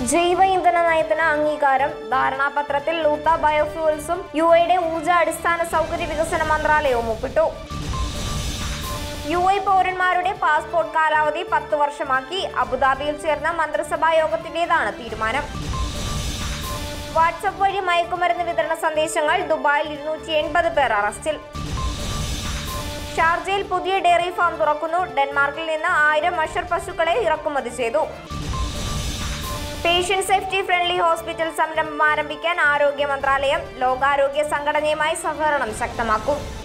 ജൈവ ഇന്ധന നയത്തിന് അംഗീകാരം. ധാരണാപത്രത്തിൽ ലൂത്ത ബയോഫ്യൂൽസും UAE ഊർജ്ജ അടിസ്ഥാന സൗകര്യ വികസന മന്ത്രാലയവും ഒപ്പിട്ടു. UAE പൗരന്മാരുടെ പാസ്പോർട്ട് കാലാവധി 10 വർഷമാക്കി. അബുദാബിയിൽ ചേർന്ന മന്ത്രിസഭാ യോഗത്തിന്റേതാണ് തീരുമാനം. വാട്സ്ആപ്പ് വഴി മയക്കുമരുന്ന് വിതരണ സന്ദേശങ്ങൾ. ദുബായിൽ 280 പേർ അറസ്റ്റിൽ. ഷാർജയിൽ പുതിയ ഡയറി ഫാം തുറക്കുന്നു. ഡെൻമാർക്കിൽ നിന്ന് 1000 മഷർ പശുക്കളെ ഇറക്കുമതി ചെയ്തു. പേഷ്യന്റ് സേഫ്റ്റി ഫ്രണ്ട്ലി ഹോസ്പിറ്റൽ സംരംഭം ആരംഭിക്കാൻ ആരോഗ്യ മന്ത്രാലയം. ലോകാരോഗ്യ സംഘടനയുമായി സഹകരണം ശക്തമാക്കും.